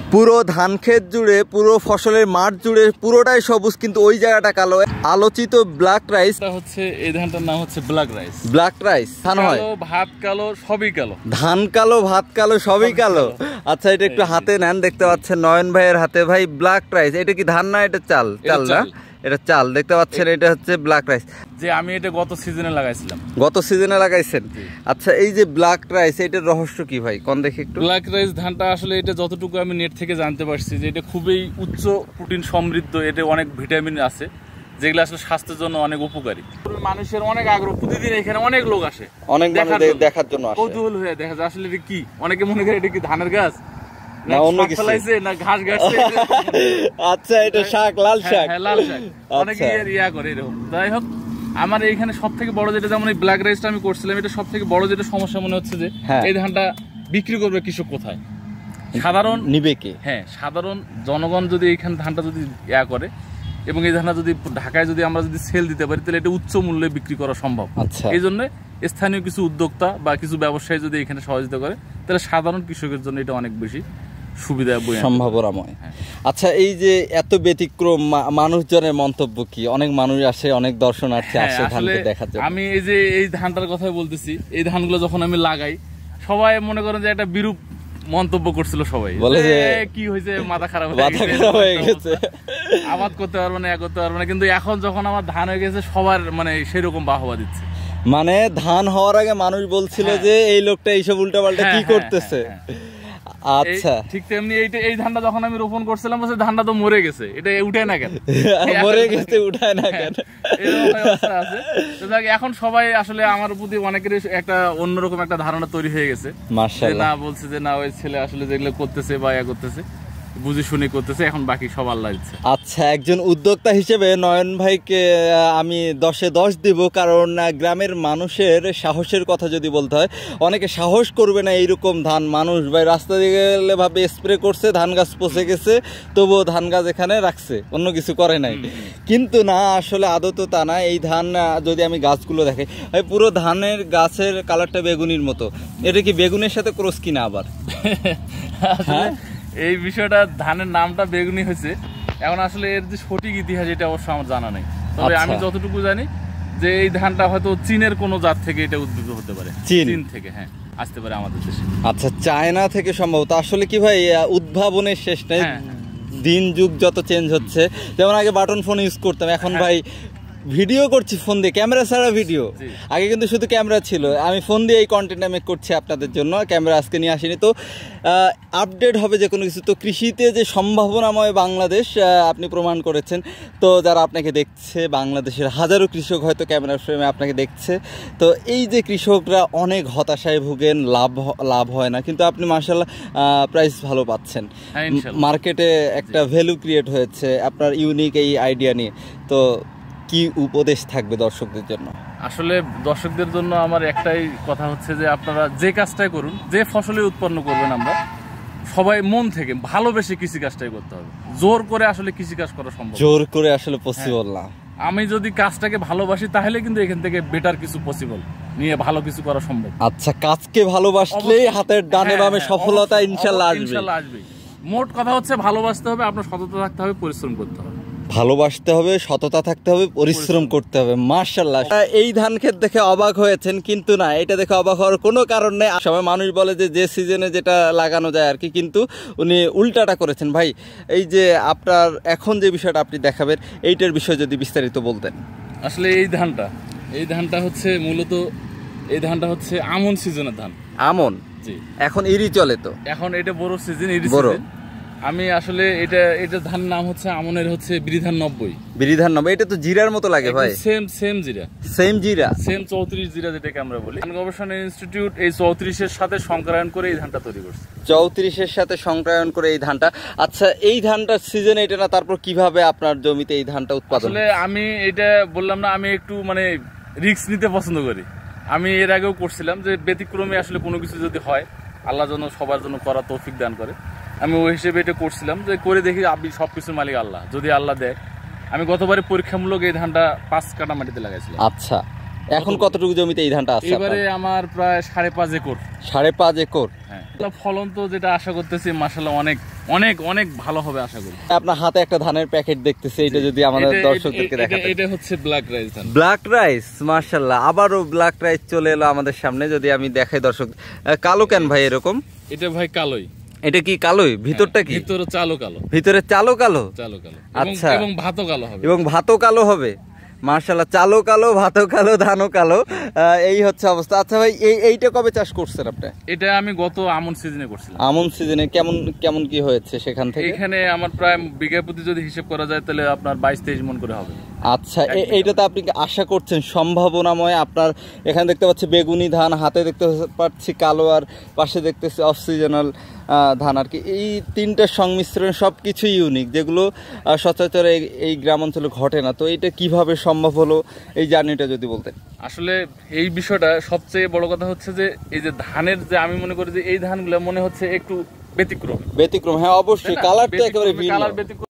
পুরো ধান ক্ষেত জুড়ে, পুরো ফসলের মাঠ জুড়ে পুরোটাই সবুজ, কিন্তু ওই জায়গাটা কালো। আলোচিত ব্ল্যাক রাইস হচ্ছে এই ধানটার নাম হচ্ছে ব্ল্যাক রাইস। ব্ল্যাক রাইস ধান হয়, ভাত কালো, সবই কালো। ধান কালো, ভাত কালো, সবই কালো। আচ্ছা, এটা একটু হাতে নেন, দেখতে পাচ্ছেন নয়ন ভাইয়ের হাতে। ভাই, ব্ল্যাক রাইস এটা কি ধান না? এটা চাল, চাল না? এটা চাল, দেখতে পাচ্ছেন। এটা হচ্ছে ব্ল্যাক রাইস। যে আমি এটা গত সিজনে লাগাইছিলাম। গত সিজনে লাগাইছেন? আচ্ছা, এই যে ব্ল্যাক রাইস, এটার রহস্য কি ভাই, কোন দেখি একটু। ব্ল্যাক রাইস ধানটা আসলে এটা যতটুকু আমি নেট থেকে জানতে পারছি যে এটা খুবই উচ্চ প্রোটিন সমৃদ্ধ, এটা অনেক ভিটামিন আছে যেগুলো আসলে স্বাস্থ্যের জন্য অনেক উপকারী। মানুষের অনেক আগ্রহ, প্রতিদিন এখানে অনেক লোক আসে, অনেক দেখার জন্য আসে, কৌতূহল হয়ে দেখা যায় আসলে এটা কি। অনেকে মনে করে এটা কি ধানের গাছ না অন্য কিছু, না ঘাস গাছছে। আচ্ছা, এটা শাক, লাল শাক। হ্যাঁ, লাল শাক। অনেকে ইয়া করে এরকম। যাই হোক, আমার এইখানে সব থেকে বড় যেটা, যেমন এই ব্ল্যাক রাইসটা আমি করছিলাম, এটা সব থেকে বড় যেটা সমস্যা মনে হচ্ছে যে এই ধানটা বিক্রি করবে কৃষক কোথায়, সাধারণ নিবে কে? হ্যাঁ, সাধারণ জনগণ যদি এইখানে ধানটা যদি ইয়া করে এবং এই ধানটা যদি ঢাকায় যদি আমরা যদি সেল দিতে পারি, তাহলে এটা উচ্চ মূল্যে বিক্রি করা সম্ভব। এই জন্য স্থানীয় কিছু উদ্যোক্তা বা কিছু ব্যবসায়ী যদি এখানে সহযোগিতা করে, তাহলে সাধারণ কৃষকের জন্য এটা অনেক বেশি সুবিধা সম্ভাবনাময়। আচ্ছা, এই যে এত ব্যতিক্রম, মানুষজনের মন্তব্য কি? অনেক মানুষ আসে, অনেক দর্শনার্থী আসে ধানকে দেখার জন্য। আমি এই যে এই ধানটার কথাই বলতেছি, এই ধানগুলো যখন আমি লাগাই, সবাই মনে করেন যে একটা বিরূপ মন্তব্য করছিল। সবাই বলে যে কি হয়েছে, মাথা খারাপ হয়ে গেছে, আবাদ করতে পারবে না, করতে পারবে না। কিন্তু এখন যখন আমার ধান হয়ে গেছে, সবার মানে সেরকম বাহবা দিচ্ছে। মানে ধান হওয়ার আগে মানুষ বলছিল যে এই লোকটা এইসব উল্টাপাল্টা কি করতেছে। আচ্ছা, ঠিক তেমনি এই ধানটা যখন আমি রোপণ করছিলাম, বলছে ধানটা তো মরে গেছে, এটা উঠে না কেন? মরে গেছে, উঠায় না কেন? এখন সবাই আসলে আমার প্রতি অনেকের একটা অন্যরকম একটা ধারণা তৈরি হয়ে গেছে। মাশাআল্লাহ। না, বলছে যে না, ওই ছেলে আসলে যেগুলো করতেছে বা ইয়া করতেছে বুঝে শুনে করতেছে, এখন বাকি সব আল্লাহ দিচ্ছে। আচ্ছা, একজন উদ্যোক্তা হিসেবে নয়ন ভাইকে আমি 10-এ 10 দিব, কারণ গ্রামের মানুষের সাহসের কথা যদি বলতে হয়, অনেকে সাহস করবে না এইরকম ধান। মানুষ ভাই রাস্তা দিয়ে গেলে ভাবে স্প্রে করছে, ধান গাছ পচে গেছে, তবুও ধান গাছ এখানে রাখছে, অন্য কিছু করে নাই। কিন্তু না, আসলে আদত তা না। এই ধান যদি আমি গাছগুলো দেখি, পুরো ধানের গাছের কালারটা বেগুনির মতো। এটা কি বেগুনের সাথে ক্রস কিনা আবার? হ্যাঁ, এই বিষয়টা ধানের নামটা বেগুনি হয়েছে। এখন আসলে এর যে সঠিক ইতিহাস, এটা অবশ্য আমার জানা নেই। তবে আমি যতটুকু জানি যে এই ধানটা হয়তো চীনের কোনো জাত থেকে এটা উদ্ভিদ হতে পারে, চীন থেকে হ্যাঁ আসতে পারে আমাদের দেশে। আচ্ছা, চায়না থেকে সম্ভবত। আসলে কি ভাই, উদ্ভাবনের শেষ নেই। দিন যুগ যত চেঞ্জ হচ্ছে, যেমন আগে বাটন ফোন ইউজ করতাম, এখন ভাই ভিডিও করছি ফোন দিয়ে, ক্যামেরা ছাড়া ভিডিও। আগে কিন্তু শুধু ক্যামেরা ছিল, আমি ফোন দিয়ে এই কন্টেন্ট আমি করছি আপনাদের জন্য, ক্যামেরা আজকে নিয়ে আসিনি। তো আপডেট হবে যে কোনো কিছু। তো কৃষিতে যে সম্ভাবনাময় বাংলাদেশ আপনি প্রমাণ করেছেন। তো যারা আপনাকে দেখছে, বাংলাদেশের হাজারো কৃষক হয়তো ক্যামেরার ফ্রেমে আপনাকে দেখছে। তো এই যে কৃষকরা অনেক হতাশায় ভুগেন, লাভ হয় না, কিন্তু আপনি মাশাআল্লাহ প্রাইস ভালো পাচ্ছেন, মার্কেটে একটা ভ্যালু ক্রিয়েট হয়েছে আপনার ইউনিক এই আইডিয়া নিয়ে। তো কি উপদেশ থাকবে দর্শকদের জন্য? আসলে দর্শকদের জন্য আমার একটাই কথা হচ্ছে যে আপনারা যে কাজটাই করুন, যে ফসলই উৎপন্ন করবেন, আমরা সবাই মন থেকে ভালোবেসে কৃষিকাজটাই করতে হবে। জোর করে আসলে কৃষিকাজ করা সম্ভব, জোর করে আসলে পসিবল না। আমি যদি কাজটাকে ভালোবাসি, তাহলে কিন্তু এখান থেকে বেটার কিছু পসিবল নিয়ে ভালো কিছু করা সম্ভব। আচ্ছা, কাজকে ভালোবাসলেই হাতের ডানে বামে সফলতা ইনশাআল্লাহ আসবে। মোট কথা হচ্ছে ভালোবাসতে হবে, আপনার সততা থাকতে হবে, পরিশ্রম করতে হবে। ভালোবাসতে হবে, সততা থাকতে হবে, পরিশ্রম করতে হবে। মাশাআল্লাহ। এই ধান ক্ষেত দেখে অবাক হয়েছেন, কিন্তু না, এটা দেখে অবাক হওয়ার কোনো কারণ নেই। সবাই মানুষ বলে যে সিজনে যেটা লাগানো যায় আর কি, কিন্তু উনি উল্টাটা করেছেন। ভাই, এই যে আপনার এখন যে বিষয়টা আপনি দেখাবেন, এইটার বিষয়ে যদি বিস্তারিত বলতেন। আসলে এই ধানটা হচ্ছে মূলত আমন সিজনের ধান। আমন? জি। এখন ইরি চলে, তো এখন এটা বড় সিজন, ইরি সিজন। আমি আসলে এটা ধান নাম হচ্ছে আমনের হচ্ছে বিরিধান 90। বিরিধান 90, এটা তো জিরার মতো লাগে ভাই। সেম জিরা, সেম 34 জিরা যেটাকে আমরা বলি। গবেষণা ইনস্টিটিউট এই 34-এর সাথে সংক্রায়ন করে এই ধানটা তৈরি করছে। 34-এর সাথে সংক্রায়ন করে এই ধানটা। আচ্ছা, এই ধানটার সিজন এটা না, তারপর কিভাবে আপনার জমিতে এই ধানটা উৎপাদন? আসলে আমি এটা বললাম না, আমি একটু মানে রিস্ক নিতে পছন্দ করি। আমি এর আগেও করছিলাম যে ব্যতিক্রমে আসলে কোনো কিছু যদি হয়, আল্লাহ যেন সবার জন্য করা তৌফিক দান করে। আমি ওই হিসেবে এটা করছিলাম যে করে দেখি, আপনি সবকিছুর মালিক আল্লাহ, যদি আল্লাহ দেয়। আমি গতবারে পরীক্ষামূলক এই ধানটা 5 কাঠা মাটিতে লাগাইছিলাম। আচ্ছা, এখন কতটুকু জমিতে এই ধানটা আছে? এবারে আমার প্রায় 5.5 একর। 5.5 একর। হ্যাঁ, ফলন তো যেটা আশা করতেছি মাশাআল্লাহ অনেক অনেক অনেক ভালো হবে আশা করি। আপনার হাতে একটা ধানের প্যাকেট দেখতেছি, এটা যদি আমাদের দর্শকদেরকে দেখাতে। এটা হচ্ছে ব্ল্যাক রাইস ধান। ব্ল্যাক রাইস, মাশাআল্লাহ, আবারও ব্ল্যাক রাইস চলে এলো আমাদের সামনে। যদি আমি দেখাই দর্শক, কালো কেন ভাই এরকম? এটা ভাই কালোই। এটা কি কালোই? ভিতরটা কি? ভিতরে চালো কালো। ভিতরে চালো কালো? চালো কালো। আচ্ছা, এবং ভাতও কালো হবে। এবং ভাতও কালো হবে। মাশাআল্লাহ, চালো কালো, ভাতও কালো, ধানও কালো, এই হচ্ছে অবস্থা। আচ্ছা ভাই, এইটা কবে চাষ করছেন আপনি? এটা আমি গত আমন সিজনে করছিলাম। আমন সিজনে কেমন কেমন কি হয়েছে সেখান থেকে? এখানে আমার প্রায় বিঘা প্রতি যদি হিসাব করা যায় তাহলে আপনার 22-23 মণ করে হবে। আচ্ছা, এইটাতে আপনি কি আশা করছেন সম্ভাবনাময়? আপনার এখানে দেখতে পাচ্ছি বেগুনি ধান, হাতে দেখতে পাচ্ছি কালো, আর পাশে দেখতেছি অফ সিজনাল ধান আর কি। এই তিনটার সংমিশ্রণ সবকিছুই ইউনিক, যেগুলো সচরাচর এই গ্রাম অঞ্চলে ঘটে না। তো এটা কিভাবে সম্ভব হলো, এই জার্নিটা যদি বলতেন। আসলে এই বিষয়টা সবচেয়ে বড় কথা হচ্ছে যে এই যে ধানের যে আমি মনে করি যে এই ধানগুলো মনে হচ্ছে একটু ব্যতিক্রম। হ্যাঁ অবশ্যই, কালার তো একেবারে ভিন্ন। কালার ব্যতিক্রম।